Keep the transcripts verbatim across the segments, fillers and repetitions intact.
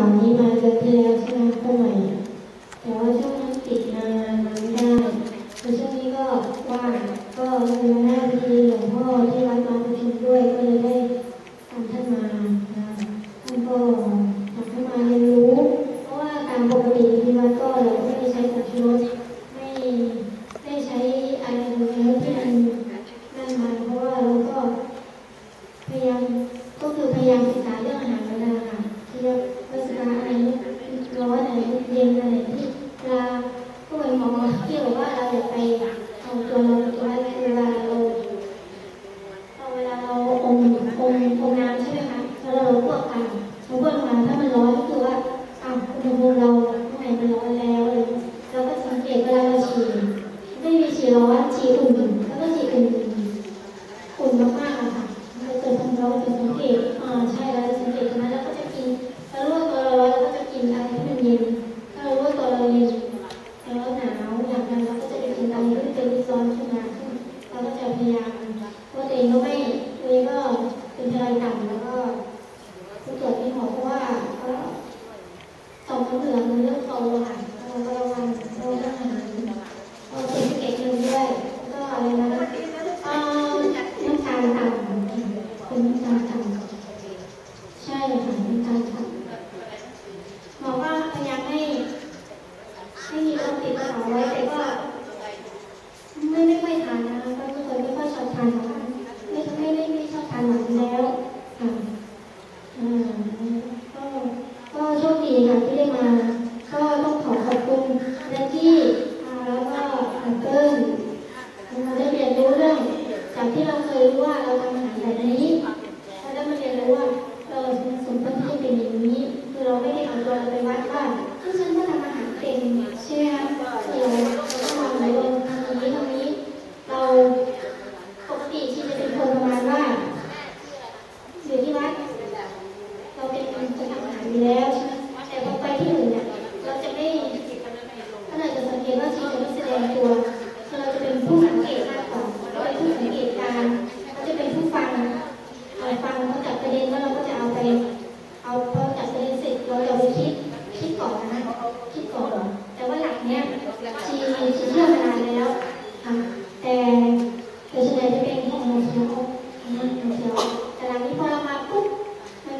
นี้มาเดือนที่แล้วใช่ไหมคนใหม่แต่ว่าช่วงนั้นติดงานมาไม่ได้แต่ช่วงนี้ก็ว่างก็เป็นหน้าที่หลวงพ่อที่วัดมาประชุมด้วยก็เลยได้ตามท่านมาท่านก็อยากให้มาเรียนรู้เพราะว่าตามปกติที่วัดก็เราไม่ได้ใช้สัญชาติไม่ได้ใช้อะไรที่มันนั่นมาเพราะว่าเราก็พยายามก็คือพยายามศึกษาเรื่องอาหารเวลาค่ะที่เราศึกษาอะไรร้อนอะไรเย็นอะไรที่เวลาก็เหมือนหมอที่บอกว่าเราอยากไปเอาตัวเราตัวอะไรเวลาเราเวลาเราอมอมอมน้ำใช่ไหมคะแล้วเราพวกกันเราพวกมาถ้ามันร้อนก็คือว่าอ้าวอุณหภูมิเราข้างในมันร้อนแล้วเราก็สังเกตเวลาเราฉี่ไม่มีฉี่ร้อนฉี่อุ่นแล้วก็ฉี่อุ่นอุ่นมากๆค่ะเราจะทำเราจะสังเกตอ่าใช่เราจะสังเกตนะแล้วก็จะกินถ้ารู้ว่าตัวเราร้อนเราก็จะกินอะไรที่มันเย็นถ้ารู้ว่าตัวเราเย็นแล้วหนาวอย่างนั้นเราก็จะไปกินอะไรที่เป็นร้อนขึ้นมาเราก็จะพยายามเพราะตัวเองก็ไม่ตัวเองก็เป็นอะไรต่ำแล้วก็ผู้ตรวจที่หมอเพราะว่าก็ต่อมน้ำเหลืองมันเริ่มโตค่ะเราก็ระวังเราต้องหาเราเก็บเก็บเงินด้วยแล้วก็อะไรนะเอาน้ำตาลต่ำเป็นน้ำตาลต่ำใช่ค่ะน้ำตาลต่ำหมอว่าพยายามให้ให้มีความติดกระเป๋าไว้แต่ก็ไม่ไม่ค่อยทานนะคะก็ไม่เคยไม่ค่อยชอบทานหวานไม่ไม่ไม่ไม่ชอบทานหวานแล้วค่ะอ่าก็ก็โชคดีค่ะที่ได้มาก็ต้องขอขอบคุณและที่แล้วก็เติ้ลเราได้เรียนรู้เรื่องจากที่เราเคยรู้ว่าเราทำอาหารแบบนี้เราได้มาเรียนรู้ว่าเราสมควรที่จะเป็นอย่างนี้คือเราไม่ได้เอาตัวเราไปวัดว่าที่ฉันก็ทำอาหารเก่งใช่ไหมคะคือเราต้องมองในวันทำนี้ทำนี้เราปกติที่จะเป็นคนประมาณว่าอยู่ที่วัดเราเป็นคนจะทำอาหารอยู่แล้วใช่ไหมแต่พอไปที่อื่นเนี่ยเราจะไม่ถ้าเราจะสังเกตว่าชีจะไม่แสดงตัวคือเราจะเป็นผู้สังเกตมากกว่าเราเป็นผู้สังเกตการเราจะเป็นผู้ฟังเราฟังเขาจับประเด็นแล้วเราก็จะเอาไปเอาพอจับประเด็นเสร็จเราจะไปคิดคิดก่อนนะคิดก่อนแต่ว่าหลักเนี้ยชีชีเชื่อมานานแล้วค่ะแต่แต่ส่วนใหญ่จะเป็นของโมเชลของโมเชลแต่หลังนี้พอเรามาปุ๊บมัน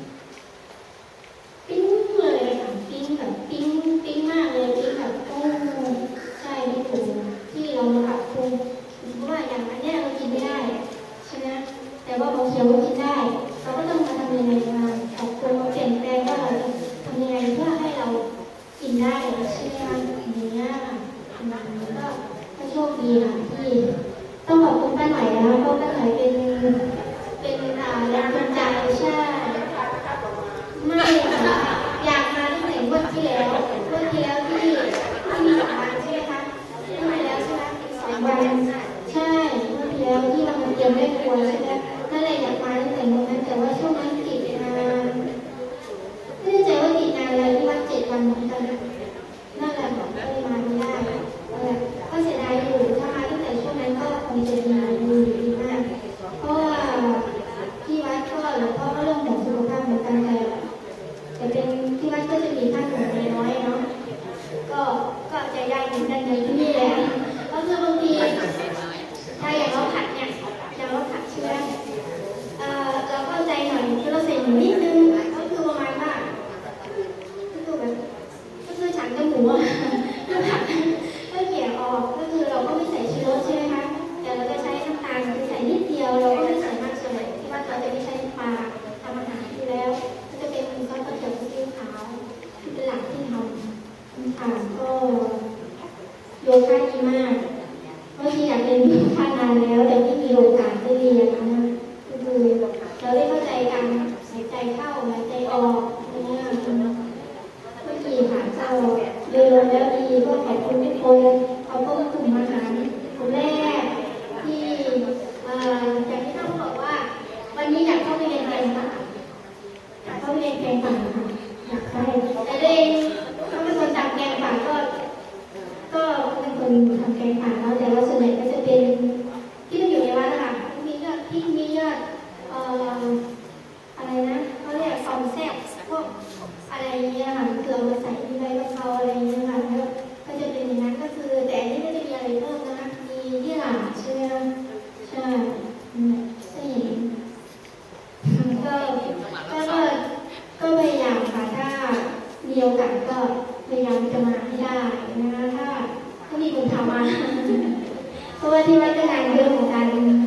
ปิ้งเลยค่ะปิ้งแบบปิ้งปิ้งมากเลยปิ้งแบบโอ้ใช่ที่ถูกที่เรามาปรับปรุงเพราะว่าอย่างอันนี้เรากินไม่ได้ใช่ไหมแต่ว่าโมเชลก็กินได้เราก็ต้องมาทำยังไงมาปรับปรุงมาเปลี่ยนแปลงว่าเราจะทำยังไงเพื่อให้เรากินได้ใช่ไหมคะอย่างเงี้ยค่ะก็ก็โชคดีค่ะที่ต้องขอบคุณป้าหน่อยนะคะเพราะป้าหน่อยเป็นเป็นอ่าแรงจูงใจใช่ไม่ค่ะอยากมาตั้งแต่วันที่แล้ววันที่แล้วที่ที่มีสองวันใช่ไหมคะที่มาแล้วใช่ไหมสองวันใช่วันที่แล้วที่เราเตรียมแม่ครัวใช่ไหมนั่นเลยอยากมาตั้งแต่วันนั้นแต่ว่าช่วงนั้นติดงานไม่แน่ใจว่าติดงานอะไรที่วัดเจ็ดวันเหมือนกันนั่นแหละก็เลยมาไม่ได้ก็เสียดายอยู่ถ้ามาตั้งแต่ช่วงนั้นก็คงจะดีดีดีมากเพราะว่าที่วัดก็หลวงพ่อก็เรื่องของสุขภาพเหมือนกันแต่แต่เป็นที่วัดก็จะมีท่านหนุ่มน้อยเนาะก็ก็จะยากเหมือนกันในที่นี่แหละก็คือบางทีถ้าอย่างเราผัดเนี่ยอย่างเราผัดเชื้อเอ่อเราเข้าใจหน่อยคือเราใส่หมูนิดนึงก็คือประมาณว่าก็คือแบบก็คือฉันกับหมูอ่ะก็ผัดก็เกี่ยออกก็คือเราก็ไม่ใส่ชูรสใช่ไหมคะแต่เราจะใช้น้ำตาลคือใส่นิดเดียวเราก็ไม่ใส่มากส่วนใหญ่ที่ว่าเราจะไม่ใช้น้ำปลาทำอาหารอยู่แล้วก็จะเป็นซอสกระเทียมซีอิ๊วขาวที่เป็นหลักที่ทำค่ะก็โยคะดีมากเพราะที่อยากเรียนโยคะนานแล้วแต่ไม่มีโอกาสได้เรียนนะก็คือเราได้เข้าใจการหายใจเข้าหายใจออกเนี่ยเมื่อกี้ค่ะก็เรียนรู้แล้วดีก็ขอบคุณทุกคนเขาก็กลุ่มอาหารกลุ่มแรกที่จากที่ท่านบอกว่าวันนี้อยากเข้าไปเรียนแกงป่าอยากเข้าไปเรียนแกงป่าค่ะอยากได้แต่เองถ้าเป็นคนทำแกงป่าก็ก็เป็นคนทำแกงป่าแล้วแต่ว่าส่วนใหญ่ก็จะเป็นที่มันอยู่ในวัดนะคะที่มียอดที่มียอดอะไรนะเขาเรียกซอมแซ่บพวกอะไรอย่างเงี้ยค่ะคือเอามาใส่ที่ใบกะเพราอะไรอย่างเงี้ยค่ะแล้วก็จะเป็นอย่างนั้นก็คือแต่อันนี้ไม่ได้มีอะไรเพิ่มนะคะมียี่หร่าใช่ไหมคะใช่ใช่ก็ก็ก็พยายามค่ะถ้ามีโอกาสก็พยายามจะมาให้ได้นะคะถ้าถ้ามีคนทำมาเพราะว่าที่วัดก็งานเยอะเหมือนกัน